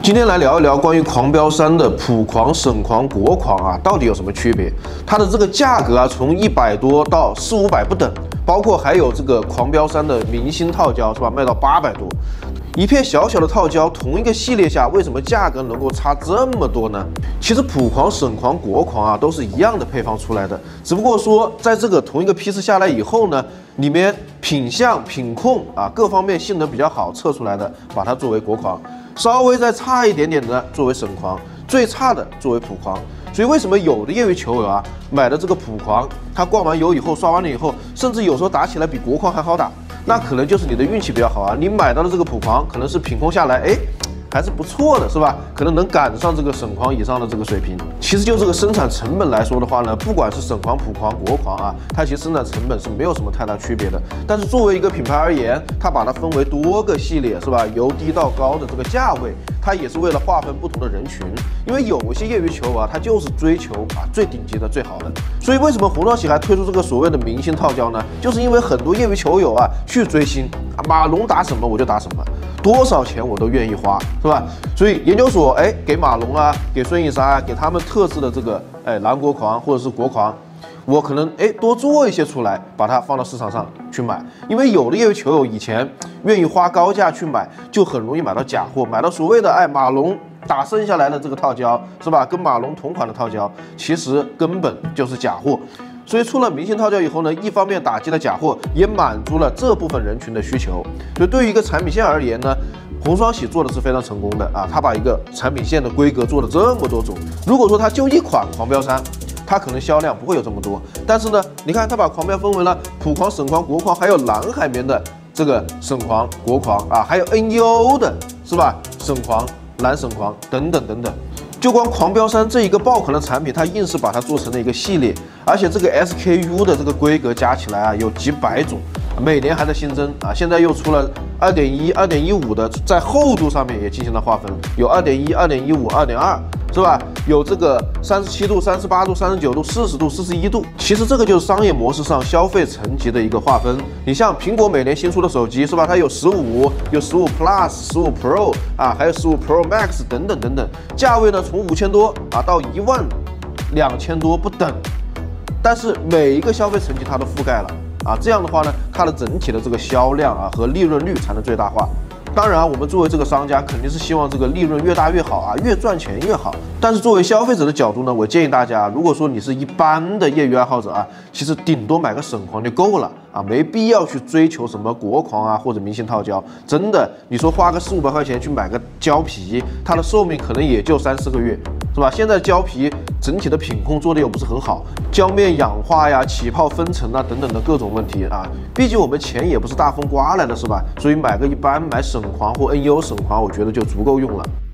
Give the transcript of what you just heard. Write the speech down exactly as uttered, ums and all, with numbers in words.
今天来聊一聊关于狂飙三的普狂、省狂、国狂啊，到底有什么区别？它的这个价格啊，从一百多到四五百不等，包括还有这个狂飙三的明星套胶是吧，卖到八百多。一片小小的套胶，同一个系列下，为什么价格能够差这么多呢？其实普狂、省狂、国狂啊，都是一样的配方出来的，只不过说在这个同一个批次下来以后呢，里面品相、品控啊各方面性能比较好，测出来的，把它作为国狂。 稍微再差一点点的作为省狂，最差的作为普狂。所以为什么有的业余球友啊买的这个普狂，他灌完油以后刷完了以后，甚至有时候打起来比国狂还好打，那可能就是你的运气比较好啊。你买到的这个普狂可能是品控下来，哎。 还是不错的，是吧？可能能赶上这个省狂以上的这个水平。其实就这个生产成本来说的话呢，不管是省狂、普狂、国狂啊，它其实生产成本是没有什么太大区别的。但是作为一个品牌而言，它把它分为多个系列，是吧？由低到高的这个价位，它也是为了划分不同的人群。因为有一些业余球啊，他就是追求啊最顶级的、最好的。所以为什么红双喜还推出这个所谓的明星套胶呢？就是因为很多业余球友啊去追星，啊马龙打什么我就打什么。 多少钱我都愿意花，是吧？所以研究所哎，给马龙啊，给孙颖莎啊，给他们特制的这个哎蓝国狂或者是国狂，我可能哎多做一些出来，把它放到市场上去买。因为有的业余球友以前愿意花高价去买，就很容易买到假货，买到所谓的哎马龙打剩下来的这个套胶，是吧？跟马龙同款的套胶，其实根本就是假货。 所以出了明星套胶以后呢，一方面打击了假货，也满足了这部分人群的需求。所以对于一个产品线而言呢，红双喜做的是非常成功的啊，它把一个产品线的规格做了这么多种。如果说它就一款狂飙三，它可能销量不会有这么多。但是呢，你看它把狂飙分为了普狂、省狂、国狂，还有蓝海绵的这个省狂、国狂啊，还有 N E O 的是吧？省狂、蓝省狂等等等等。 就光狂飙三这一个爆款的产品，它硬是把它做成了一个系列，而且这个 S K U 的这个规格加起来啊，有几百种，每年还在新增啊。现在又出了二点一、二点一五的，在厚度上面也进行了划分，有二点一、二点一五、二点二，是吧？有这个三十七度、三十八度、三十九度、四十度、四十一度。其实这个就是商业模式上消费层级的一个划分。你像苹果每年新出的手机，是吧？它有十五、有十五 Plus、十五 Pro 啊，还有十五 Pro Max 等等等等，价位呢从五千多啊到一万两千多不等。但是每一个消费层级它都覆盖了啊，这样的话呢，它的整体的这个销量啊和利润率才能最大化。 当然，我们作为这个商家，肯定是希望这个利润越大越好啊，越赚钱越好。但是作为消费者的角度呢，我建议大家，如果说你是一般的业余爱好者啊，其实顶多买个省狂就够了啊，没必要去追求什么国狂啊或者明星套胶。真的，你说花个四五百块钱去买个胶皮，它的寿命可能也就三四个月，是吧？现在胶皮整体的品控做的又不是很好，胶面氧化呀、起泡分层啊等等的各种问题啊。毕竟我们钱也不是大风刮来的，是吧？所以买个一般买省。 省狂或 N E O 省狂，我觉得就足够用了。